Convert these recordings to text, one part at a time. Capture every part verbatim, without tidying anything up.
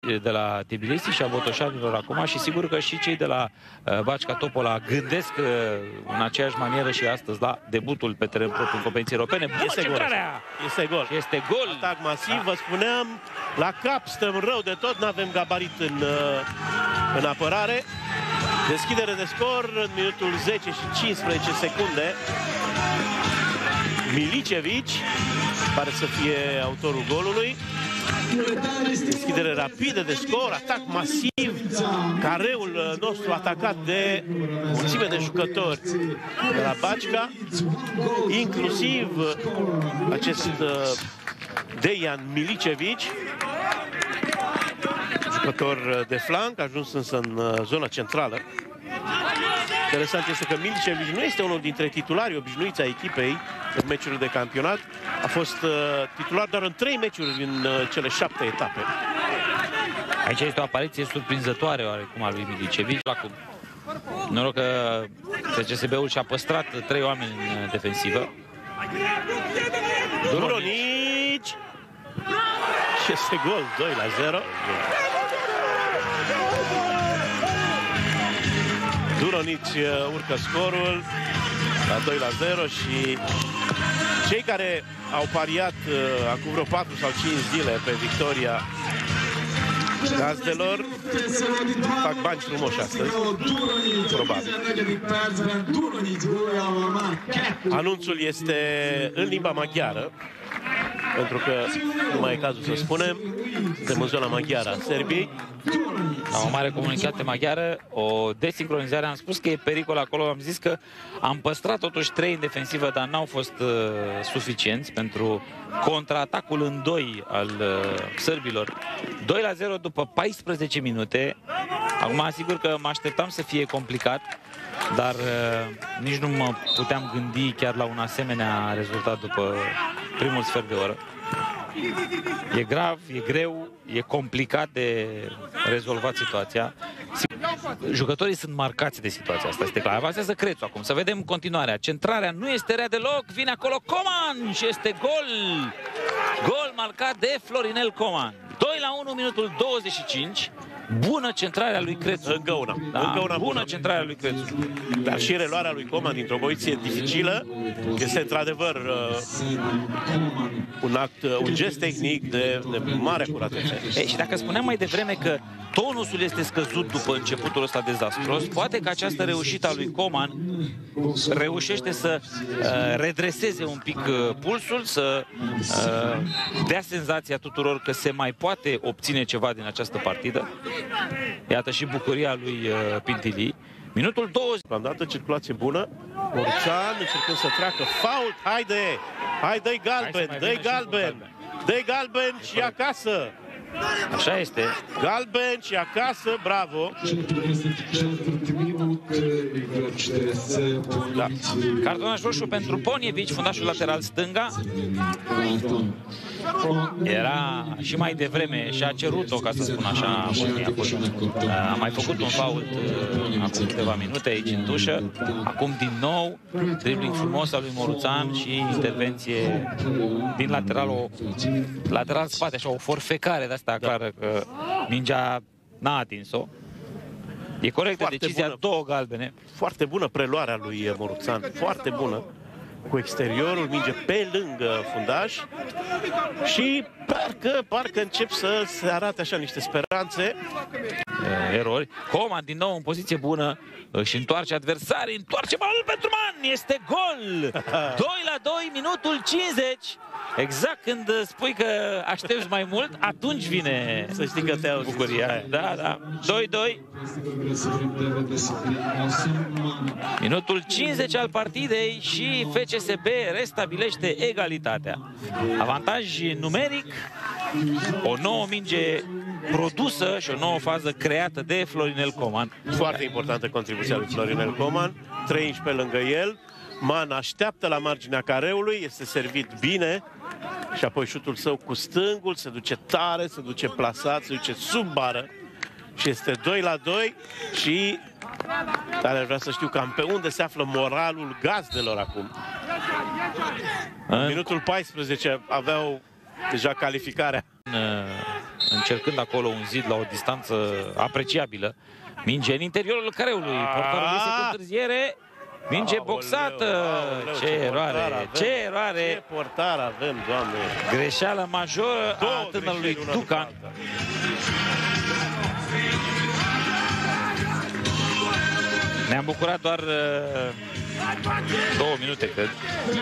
de la Tbilisi și a botoșanilor acum și sigur că și cei de la uh, Bačka Topola gândesc uh, în aceeași manieră și astăzi la debutul pe teren propriu în competiții europene. Bună este centrarea! Gol. Este gol. Și este gol. Atac masiv, da. Vă spuneam, la cap stăm rău de tot, n-avem gabarit în, în apărare. Deschidere de scor în minutul zece și cincisprezece secunde. Milicevic pare să fie autorul golului. Deschidere rapidă de scor, atac masiv. Careul nostru atacat de mulțime de jucători de la Bačka, inclusiv acest Dejan Milicevic, jucător de flanc, a ajuns însă în zona centrală. Interesant este că Milicevic nu este unul dintre titularii obișnuiți a echipei în meciurile de campionat. A fost uh, titular doar în trei meciuri din uh, cele șapte etape. Aici este o apariție surprinzătoare oarecum a lui Milicevic. Acum, noroc că F C S B-ul și-a păstrat trei oameni în defensivă. Duronic! Și este gol, doi la zero. Duronic urcă scorul la doi la zero și cei care au pariat uh, acum vreo patru sau cinci zile pe victoria gazdelor fac bani frumoși astăzi, probabil. Anunțul este în limba maghiară, pentru că nu mai e cazul să spunem, suntem în zona maghiară a Serbiei. La o mare comunitate maghiară, o desincronizare, am spus că e pericol acolo, am zis că am păstrat totuși trei în defensivă, dar n-au fost uh, suficienți pentru contraatacul în doi al uh, sârbilor. doi la zero după paisprezece minute. Acum, asigur că mă așteptam să fie complicat, dar uh, nici nu mă puteam gândi chiar la un asemenea rezultat după primul sfert de oră. E grav, e greu, e complicat de rezolvat situația. Jucătorii sunt marcați de situația asta, este clar. Avansează Crețu acum, să vedem continuarea. Centrarea nu este rea deloc, vine acolo Coman și este gol! Gol marcat de Florinel Coman. doi la unu, minutul douăzeci și cinci. Bună centrarea lui Crețu. Încă una. Da, Încă una bună, bună centrarea lui Crețu. Dar și reluarea lui Coman dintr-o poziție dificilă este într-adevăr uh, un act, uh, un gest tehnic de, de mare acuratețe. Ei, și dacă spuneam mai devreme că tonusul este scăzut după începutul ăsta dezastruos, poate că această reușită a lui Coman reușește să uh, redreseze un pic uh, pulsul, să uh, dea senzația tuturor că se mai poate obține ceva din această partidă. Iată și bucuria lui uh, Pintili. Minutul douăzeci. Am dat o circulație bună. Moruțan încercând să treacă. Fault, haide! Hai, dă-i galben, dă-i galben! Dă-i galben și acasă! Așa este. Galben și acasă, bravo! Da. Cartonaș roșu pentru Ponievic, fundașul lateral stânga. Era și mai devreme și a cerut-o, ca să spun așa. A mai făcut un fault acum câteva minute aici în tușă. Acum din nou dribbling frumos al lui Moruțan și intervenție din lateral, lateral spate, așa o forfecare de asta clară că mingea n-a atins-o. E corectă Foarte decizia, bună. două galbene. Foarte bună preluarea lui Moruțan, foarte bună. Cu exteriorul, minge pe lângă fundaș și parcă, parcă încep să se arate așa niște speranțe. Erori. Coman din nou în poziție bună, își întoarce adversarii, întoarce balul pentru Man, este gol! doi la doi, minutul cincizeci. Exact când spui că aștepți mai mult, atunci vine, să știi că te-au bucuria aia. Da, da. doi doi. Minutul cincizeci al partidei și F C S B restabilește egalitatea. Avantaj numeric, o nouă minge produsă și o nouă fază creată de Florinel Coman. Foarte importantă contribuția lui Florinel Coman, treizeci pe lângă el. Man așteaptă la marginea careului, este servit bine și apoi șutul său cu stângul, se duce tare, se duce plasat, se duce sub bară și este doi la doi și dar aș vrea să știu cam pe unde se află moralul gazdelor acum. În minutul paisprezece aveau deja calificarea. În încercând acolo un zid la o distanță apreciabilă. Minge în interiorul careului, portarul este cu întârziere. Minge aoleu, boxată. Aoleu, ce, ce eroare, avem, ce eroare. Ce portar avem, Doamne. Greșeală majoră a tânărului Ducan. Ne-am bucurat doar uh, două minute, cred.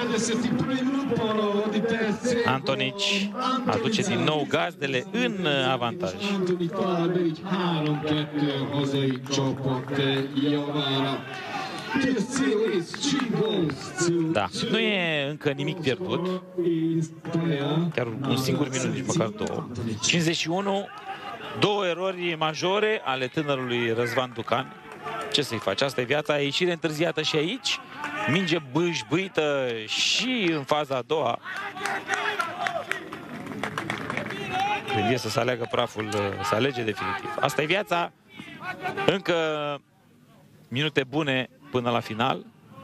Antonici aduce din nou gazdele în avantaj. Da, nu e încă nimic pierdut. Chiar un singur minut, nici măcar două. cincizeci și unu, două erori majore ale tânărului Răzvan Ducan. Ce să-i faci? Asta e viața, ieșire întârziată și aici. Minge bâșbâită și în faza a doua. Când e să se aleagă praful, să alege definitiv. Asta e viața. Încă minute bune până la final.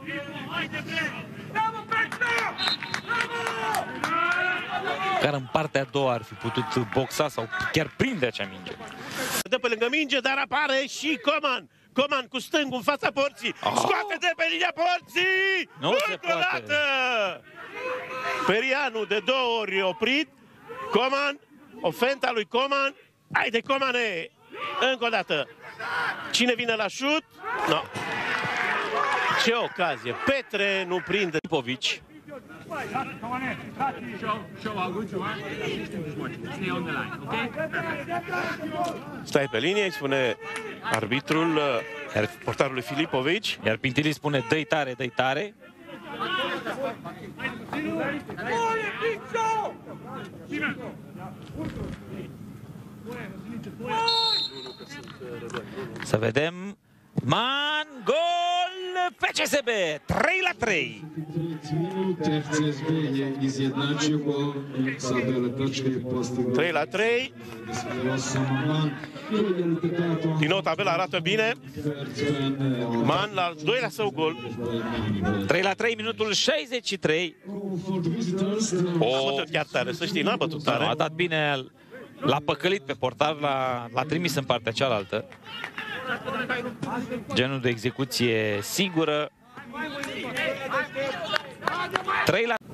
Care în partea a doua ar fi putut boxa sau chiar prinde acea minge. Dă pe lângă minge, dar apare și Coman. Coman cu stângul în fața porții. Oh. Scoate de pe linia porții! Nu se poate. Perianu de două ori oprit. Coman, ofenta lui Coman. Haide, Comane! Încă o dată. Cine vine la șut? No. Ce ocazie. Petre nu prinde. Popovici. Stai pe linie, îi spune arbitrul, iar portarului Filipovici. Iar Pintili spune dă-i tare, dă-i tare. Să vedem. Man, gol F C S B, trei la trei. trei la trei. Din nou tabela arată bine. Man la al doilea său gol. trei la trei, minutul șaizeci și trei. O, a bătut chiar tare, să știi, n-a bătut tare. A dat bine, l-a păcălit pe portar, l-a trimis în partea cealaltă. Genul de execuție sigură. trei la...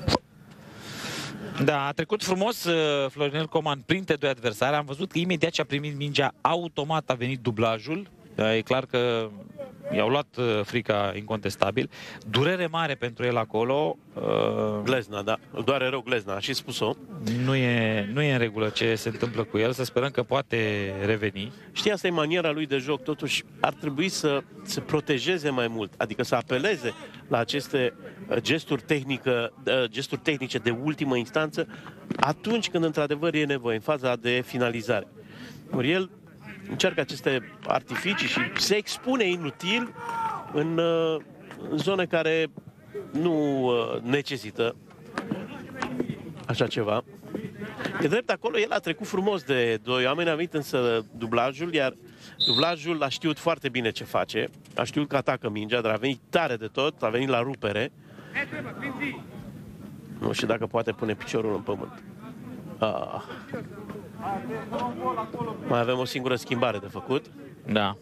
Da, a trecut frumos Florinel Coman printre doi adversari. Am văzut că imediat ce a primit mingea, automat a venit dublajul. E clar că i-au luat frica incontestabil. Durere mare pentru el acolo. Glezna, da. Îl doare rău Glezna, a și spus-o. Nu e, nu e în regulă ce se întâmplă cu el. Să sperăm că poate reveni. Știi, asta e maniera lui de joc. Totuși ar trebui să se protejeze mai mult. Adică să apeleze la aceste gesturi, tehnică, gesturi tehnice de ultimă instanță atunci când într-adevăr e nevoie, în faza de finalizare. Ori el încearcă aceste artificii și se expune inutil în, în zone care nu necesită așa ceva. E drept, acolo el a trecut frumos de doi oameni, a venit însă dublajul, iar dublajul a știut foarte bine ce face, a știut că atacă mingea, dar a venit tare de tot, a venit la rupere. Nu știu dacă poate pune piciorul în pământ. Ah. Mai avem o singură schimbare de făcut. Da.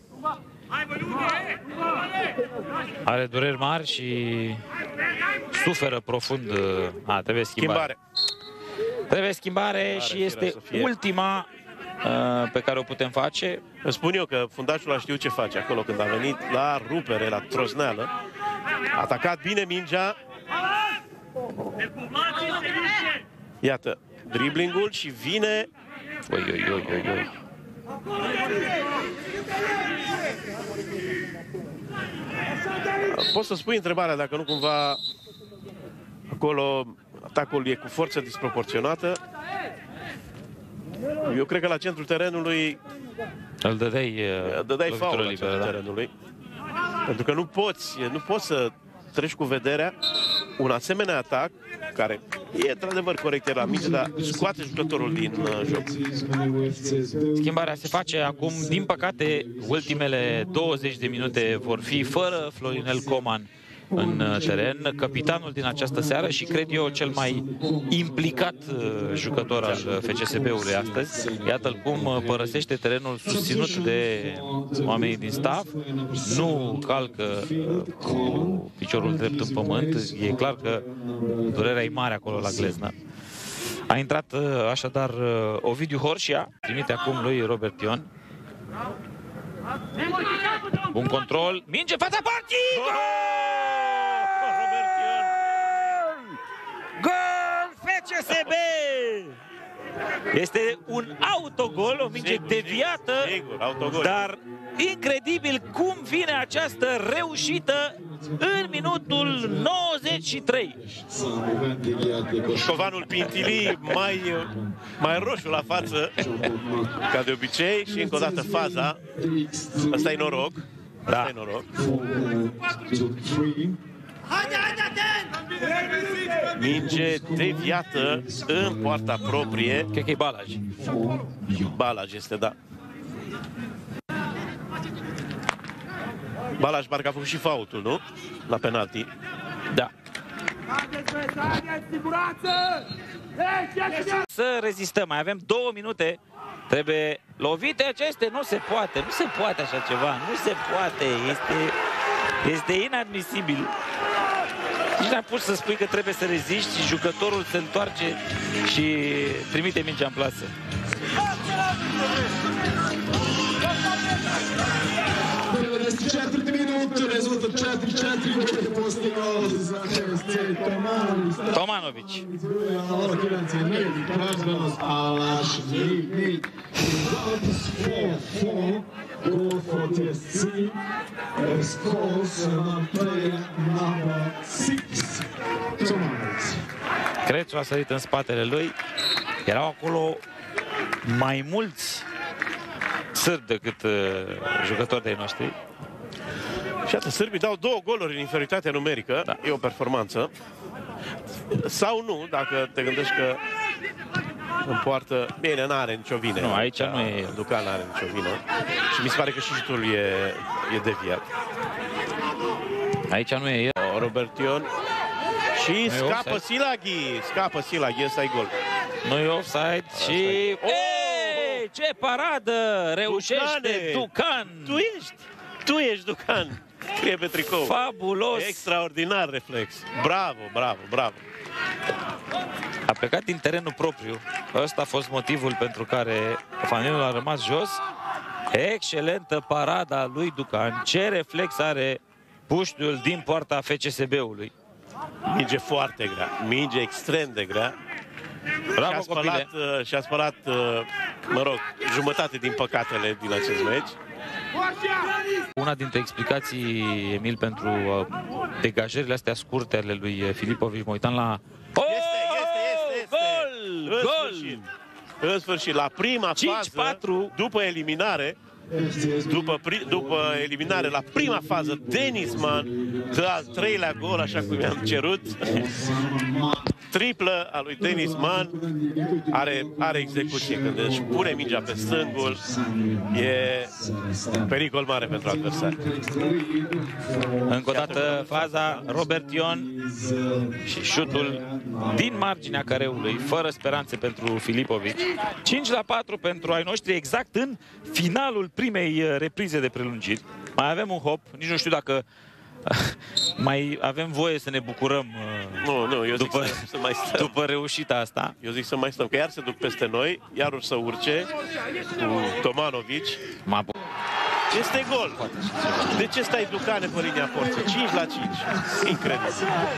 Are dureri mari și suferă profund. A, trebuie schimbare. schimbare. Trebuie schimbare Are și este ultima uh, pe care o putem face. Îmi spun eu că fundașul a știut ce face acolo când a venit la rupere, la trosneală. A atacat bine mingea. Iată, driblingul și vine... Oi, oi, oi, oi, oi. Poți să spui întrebarea dacă nu cumva acolo atacul e cu forță disproporționată. Eu cred că la centrul terenului îl dădeai, dădeai faul la centrul da. terenului. Pentru că nu poți, nu poți să treci cu vederea un asemenea atac care e într-adevăr corect la minge, dar scoate jucătorul din uh, joc. Schimbarea se face acum. Din păcate, ultimele douăzeci de minute vor fi fără Florinel Coman în teren, capitanul din această seară și cred eu cel mai implicat jucător al F C S B-ului astăzi. Iată-l cum părăsește terenul susținut de oamenii din staff, nu calcă cu piciorul drept în pământ, e clar că durerea e mare acolo la gleznă. A intrat așadar Ovidiu Horșia, trimite acum lui Robert Ion. Bun control, minge fața porții! Gol! Robert Ion! Gol F C S B! Este un autogol, o minge Sigur, deviată, sigur, autogol. dar incredibil cum vine această reușită în minutul nouăzeci și trei. Covanul Pintilii mai, mai roșu la față, ca de obicei, și încă o dată faza. Asta e noroc. Asta Da. e noroc. Minge deviată în poarta proprie. Cred că e Balaj. Balaj este, da. Balaj parcă a făcut și faultul, nu? La penalti. Da. Să rezistăm, mai avem două minute. Trebuie lovite aceste, nu se poate, nu se poate așa ceva, nu se poate, este, este inadmisibil. Nici n-am pus să spui că trebuie să reziști și jucătorul se întoarce și trimite mingea în plasă. Tomanović. Crețu a sărit în spatele lui. Erau acolo mai mulți sârbi decât uh, jucători de-ai noștri. Și atât, sârbii dau două goluri în inferioritate numerică. Da. E o performanță. Sau nu, dacă te gândești că în poartă, bine, n-are nicio vină. Nu, aici nu e. Ducan n-are nicio vină. Și mi se pare că și șutul e, e deviat. Aici nu e el. Robert Ion. Și e scapă offside. Silaghi. Scapă Silaghi, ăsta e gol. Nu e offside și... Ei, ce paradă reușește Ducane! Ducan! Tu ești, tu ești Ducan. Scrie pe tricou. Fabulos! Extraordinar reflex. Bravo, bravo, bravo. A plecat din terenul propriu. Ăsta a fost motivul pentru care fanilul a rămas jos. Excelentă parada lui Ducan. Ce reflex are puștiul din poarta F C S B-ului. Minge foarte grea. Minge extrem de grea. Bravo, Și-a spălat, copile! și-a spălat, mă rog, jumătate din păcatele din acest meci. Una dintre explicații, Emil, pentru uh, degajările astea scurte ale lui Filipović, mă uitam la... Oh! Este, este, este, este. Gol! În Gol! sfârșit. În sfârșit, la prima cinci fază, patru. după eliminare, după, pri, după eliminare, la prima fază, Denisman dă al treilea gol, așa cum i-am cerut. Triplă a lui Denisman. Are, are execuție când își pune mingea pe stângul. E pericol mare pentru adversari. Încă o dată faza, Robert Ion și șutul din marginea careului, fără speranțe pentru Filipović. cinci la patru pentru ai noștri, exact în finalul primei reprize de prelungiri. Mai avem un hop, nici nu știu dacă mai avem voie să ne bucurăm Nu, nu, eu zic după, să, să mai stăm. după reușita asta. Eu zic să mai stăm, că iar se duc peste noi, iar or să urce cu Tomanović. M-a Este gol. De ce stai Ducane pe linia porții? cinci la cinci. Incredibil.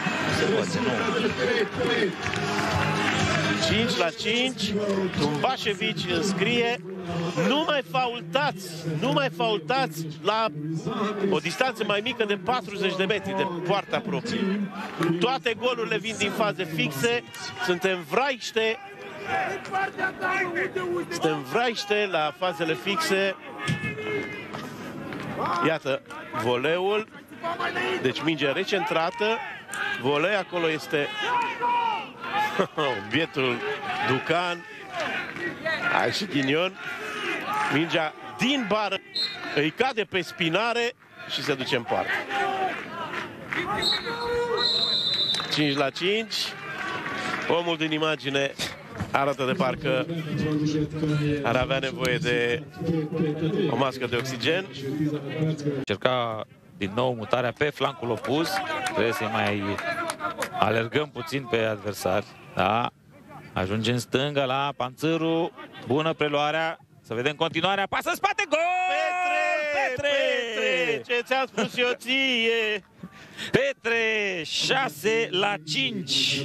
cinci la cinci. Tumbașević înscrie. Nu mai faultați, nu mai faultați la o distanță mai mică de patruzeci de metri de poarta proprie. Toate golurile vin din faze fixe. Suntem vraiște. Suntem vraiște la fazele fixe. Iată, voleul. Deci minge recentrată. Volei, acolo este bietul Ducan. Ai și ghinion. Mingea din bară îi cade pe spinare și se duce în poartă. cinci la cinci. Omul din imagine arată de parcă ar avea nevoie de o mască de oxigen. Încerca din nou mutarea pe flancul opus. Trebuie să mai alergăm puțin pe adversari. Da. Ajunge în stânga la Panțăru. Bună preluarea. Să vedem continuarea. Pasă în spate. Gol! Petre! Petre! Ce ți-am spus eu ție? Petre, șase la cinci.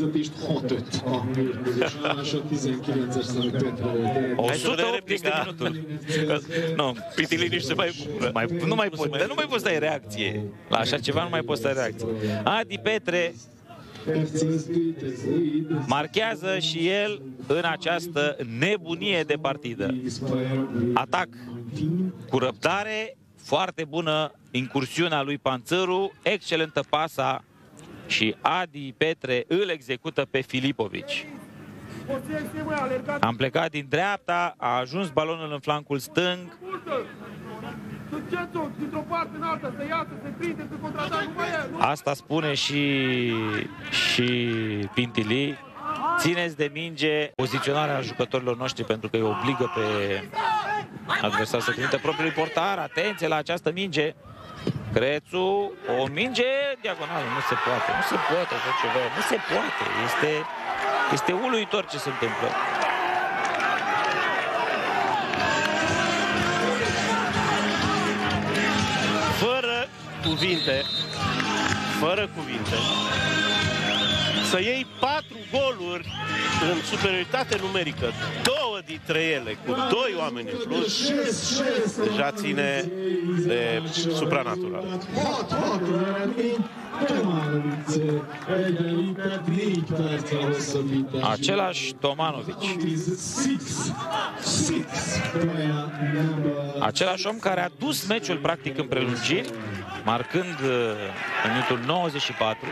o sută optzeci de minuturi. Nu, Pitili nici se mai, mai nu mai poți, dar nu mai poți să dai reacție. La așa ceva nu mai poți să dai reacție. Adi Petre marchează și el în această nebunie de partidă. Atac cu răbdare, foarte bună incursiunea lui Panțăru, excelentă pasa și Adi Petre îl execută pe Filipovici. Am plecat din dreapta, a ajuns balonul în flancul stâng. Asta spune și, și Pintili. Țineți de minge poziționarea jucătorilor noștri pentru că îi obligă pe adversar să trimite propriul portar. Atenție la această minge. Crețu, o minge diagonală. Nu se poate, nu se poate așa ceva. Nu se poate. Este, este uluitor ce se întâmplă. Fără cuvinte, fără cuvinte, să iei patru goluri în superioritate numerică, două dintre ele cu doi oameni în plus, deja ține de supranatural. Același Tomanovici. Același om care a dus meciul practic în prelungiri, marcând în minutul nouăzeci și patru.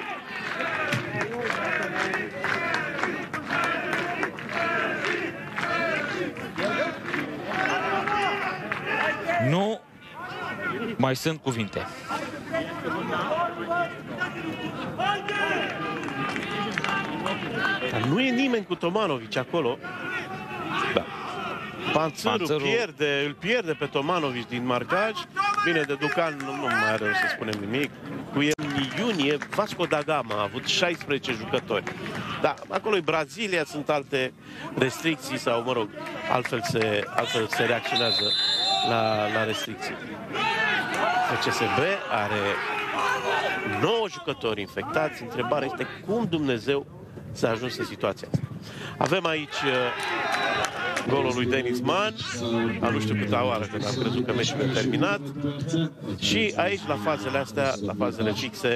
Nu mai sunt cuvinte. Dar nu e nimeni cu Tomanovici acolo. Da. Panțăru, Panțăru pierde, îl pierde pe Tomanovici din marcaj. Bine, de Ducan nu, nu mai are să spunem nimic. Cu el în iunie, Vasco da Gama a avut șaisprezece jucători. Da, acolo e Brazilia, sunt alte restricții sau, mă rog, altfel se, altfel se reacționează la, la restricții. F C S B are nouă jucători infectați. Întrebarea este cum Dumnezeu s-a ajuns în situația asta. Avem aici uh, golul lui Denis Man, a nu știu câta oară când am crezut că meciul e terminat. Și aici, la fazele astea, la fazele fixe,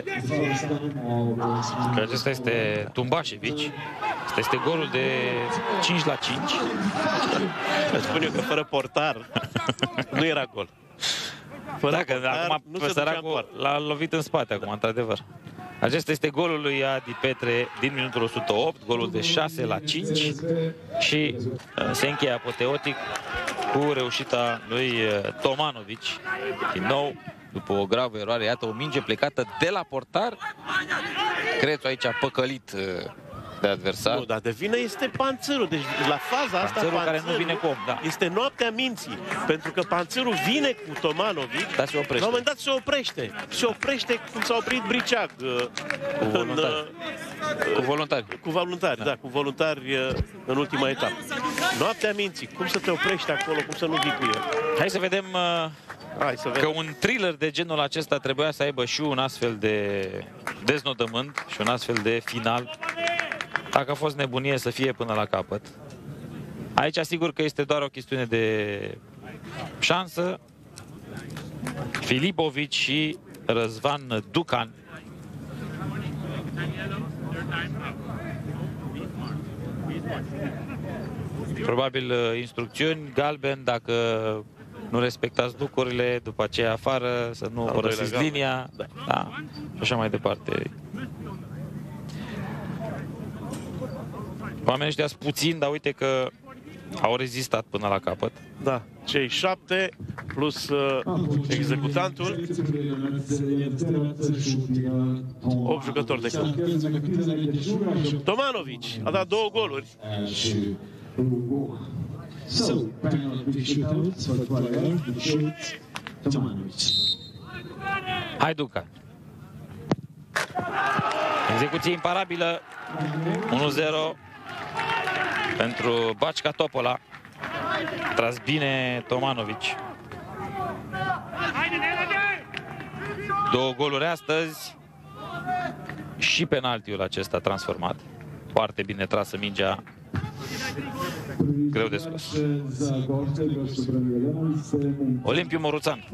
că acesta este Tumbașevici. Asta este golul de cinci la cinci. spun eu că fără portar nu era gol. Fără da, că portar, acum nu pe săracul l-a lovit în spate acum, într-adevăr. Acesta este golul lui Adi Petre din minutul o sută opt, golul de șase la cinci și uh, se încheie apoteotic cu reușita lui uh, Tomanovici. Din nou, după o gravă eroare, iată o minge plecată de la portar. Crețu aici a păcălit uh, de adversar. Nu, dar de vină este Panțărul. Deci la faza asta Panțărul care nu vine cu om, da. Este noaptea minții. Pentru că Panțărul vine cu Tomanovici. Dar se oprește. La un moment dat se oprește. Se oprește cum s-a oprit Briceag. Cu voluntari. Cu voluntari. Cu voluntari, da. da, cu voluntari în ultima etapă. Noaptea minții. Cum să te oprești acolo, cum să nu vii cu el? Hai să vedem, uh, Hai să vedem că un thriller de genul acesta trebuia să aibă și un astfel de deznodământ și un astfel de final. Dacă a fost nebunie, să fie până la capăt. Aici, sigur că este doar o chestiune de șansă. Filipovici și Răzvan Ducan. Probabil instrucțiuni, galben, dacă nu respectați lucrurile, după aceea afară, să nu părăsiți linia. Da. Da. Și așa mai departe. Oamenii ăștia sunt puțini, dar uite că au rezistat până la capăt. Da, cei șapte plus uh, executantul. opt jucători de club. Tomanovici a dat două goluri. Haiduca. Execuție imparabilă. unu zero pentru Bačka Topola. Tras bine Tomanovici. Două goluri astăzi și penaltiul acesta transformat. Foarte bine trasă mingea. Greu de scos. Olimpiu Moruțan.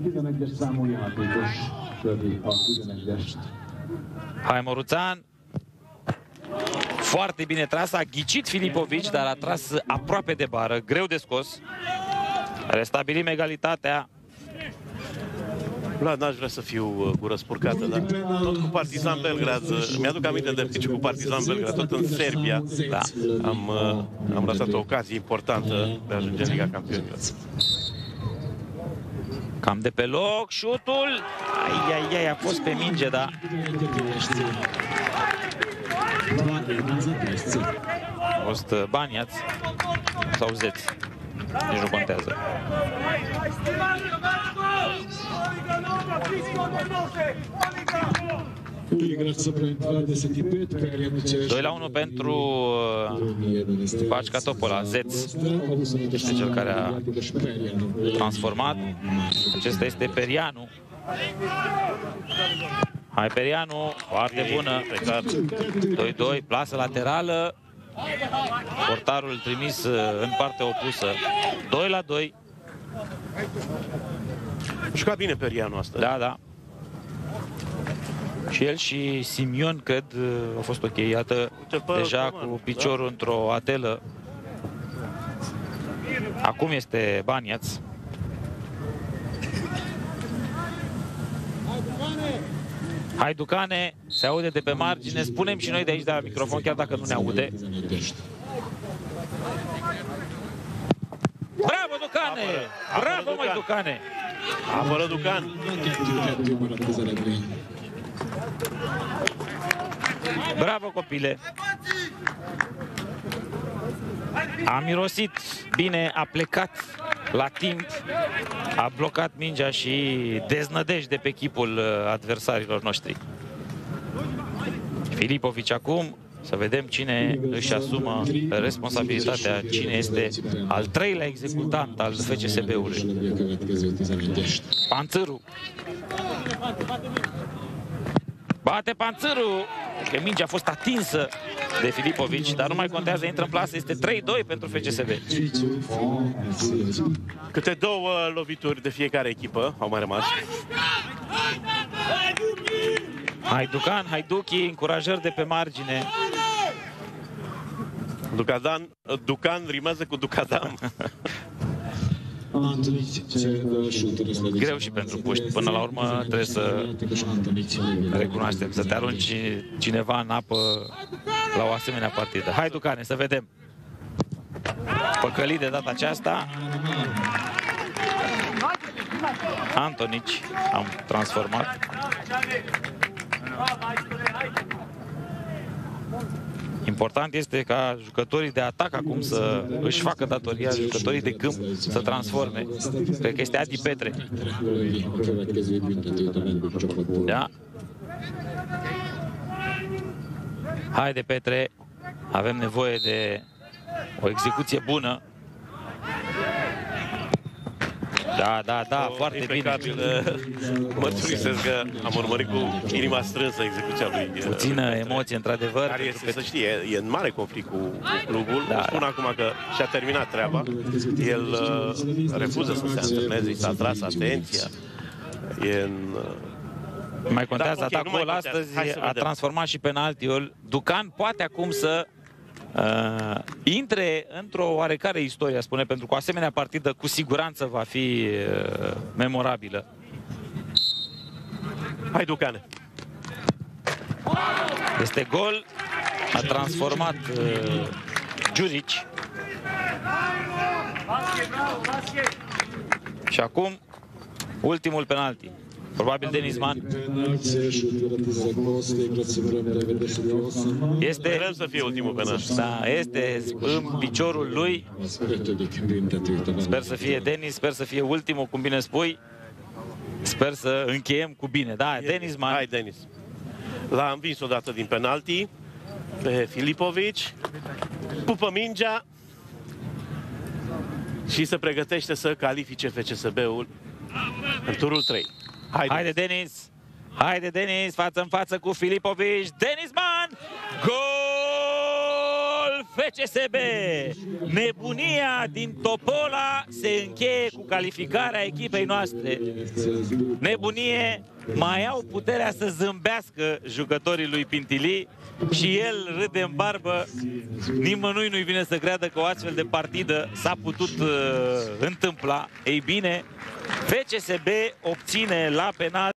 Hai Moruțan. Foarte bine tras, a ghicit Filipovici, dar a tras aproape de bară, greu de scos. Restabilim egalitatea. Vlad, n-aș vrea să fiu gură spurcată, dar tot cu Partizan Belgrad, mi-aduc aminte de meci cu Partizan Belgrad, tot în Serbia, da, am, am lăsat o ocazie importantă de a ajunge în Liga Campionilor. Cam de pe loc, șutul, ai, ai, ai, a fost pe minge, da. A fost Baniaț sau Zeț, nici nu contează. doi la unu pentru Bačka Topola. Zeț este cel care a transformat. Acesta este Perianu. Hai Perianu, foarte bună. doi doi, plasă laterală. Portarul trimis în partea opusă. doi la doi. Juca bine Perianu asta. Da, da. Și el și Simion, cred, au fost ok. Iată, deja cu piciorul într-o atelă. Acum este Baniaț. Haiducane, se aude de pe margine. Spunem și noi de aici de la microfon, chiar dacă nu ne aude. Bravo, Ducane! Bravo, măi, Ducane! Apără Ducan. Bravo, copile! A mirosit bine, a plecat la timp, a blocat mingea și deznădejde pe chipul adversarilor noștri. Filipovici acum, să vedem cine își asumă responsabilitatea, cine este al treilea executant al F C S B-ului. Panțâru. Bate Panțâru, că mingea a fost atinsă de Filipovici, dar nu mai contează, intră în plasă, este trei doi pentru F C S B. Câte două lovituri de fiecare echipă au mai rămas. Haiducan, Haiduchi, încurajări de pe margine. Ducadan, Ducan rimează cu Ducadam. Greu și pentru puști. Până la urmă trebuie să recunoaștem, să te arunci cineva în apă la o asemenea partidă. Hai, Ducane, să vedem. Păcălit de data aceasta. Antonici am transformat. Important este ca jucătorii de atac acum să își facă datoria, jucătorii de câmp să transforme. Cred că este Adi Petre. Da. Haide, Petre. Avem nevoie de o execuție bună. Da, da, da, o, foarte bine. Mărturisesc că am urmărit cu inima strânsă execuția lui. Puțină emoție, într-adevăr. Care este, să știe, e în mare conflict cu, cu clubul. Da, spun da. acum că și-a terminat treaba. El uh, refuză să se antreneze, s-a tras atenția. E în... Uh... Mai contează da, okay, atacul astăzi, a transformat și penaltiul. Ducan poate acum să Uh, intre într-o oarecare istorie, spune, pentru că o asemenea partidă cu siguranță va fi uh, memorabilă. Hai, Ducane! Este gol, a transformat uh, Đurić. Și acum, ultimul penalti. Probabil Denis Man. Este, Sperăm să fie ultimul penalti. da, este în piciorul lui. Sper să fie Denis, sper să fie ultimul, cum bine spui. Sper să încheiem cu bine. Da, E, Denis Man. Hai, Denis. L-a învins odată din penalti pe Filipovic. Pupă mingea și se pregătește să califice F C S B-ul în turul trei. Haide. Haide, Denis! Haide, Denis! Față în față cu Filipovic! Denis Man! Gol! F C S B! Nebunia din Topola se încheie cu calificarea echipei noastre. Nebunie! Mai au puterea să zâmbească jucătorii lui Pintili și el râde în barbă. Nimănui nu-i vine să creadă că o astfel de partidă s-a putut uh, întâmpla. Ei bine, F C S B obține la penal